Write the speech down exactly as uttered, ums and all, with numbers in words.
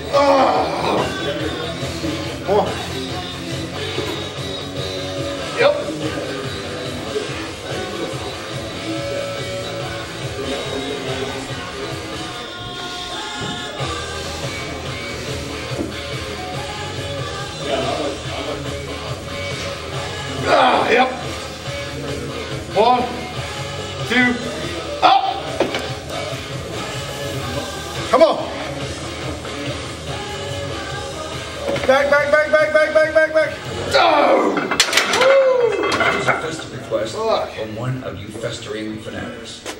Oh. More. Yep. Ah, yep. One, two, up. Come on. Back, back, back, back, back, back, back, back. Oh! This is a first request Look. from one of you festering fanatics.